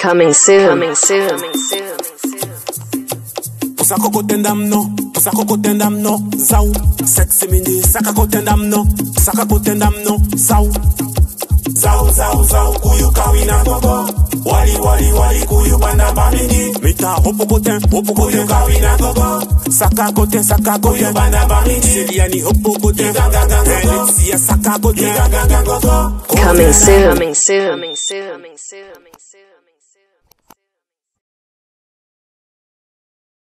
Coming soon. Pusa kokotendam no, pusa kokotendam no, zau. Sexy mini, saka kotendam no, saka kotendam no, zau. Zau, zau, zau, kuyu kawina gogo. Wali, wali, wali, kuyu banda bamini. Mita hopo koten, kuyu kawina gogo. Saka koten, kuyu banda bamini. Siriani hopo koten, Alexia saka koten, Coming soon.